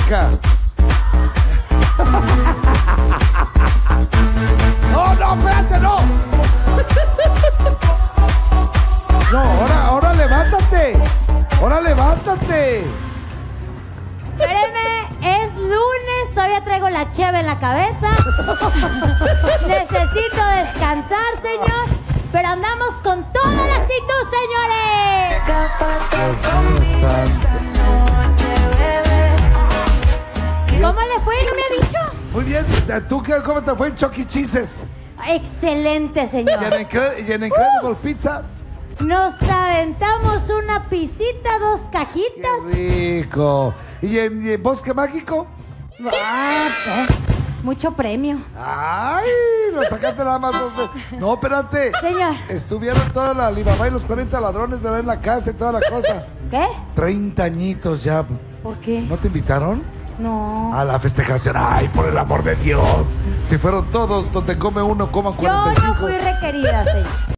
Mónica. No, espérate, no. No, ahora levántate. Ahora levántate. Espéreme, es lunes, todavía traigo la cheve en la cabeza. Necesito descansar, señor. Pero andamos con toda la actitud, señores. ¿Cómo le fue? ¿No me ha dicho? Muy bien. ¿Tú cómo te fue en Chuck E. Cheese's? Excelente, ¿Y señor. en Incredible Pizza? Nos aventamos una pisita, 2 cajitas. ¡Qué rico! ¿Y en Bosque Mágico? Mucho premio. ¡Ay! Lo sacaste nada más 2 veces. No, espérate. Señor. Estuvieron toda la Alibaba y los 40 ladrones, ¿verdad? En la casa y toda la cosa. ¿Qué? 30 añitos ya. ¿Por qué? ¿No te invitaron? No. A la festejación. ¡Ay, por el amor de Dios! Si fueron todos, donde come uno, coman Yo 45. no fui requerida, señor.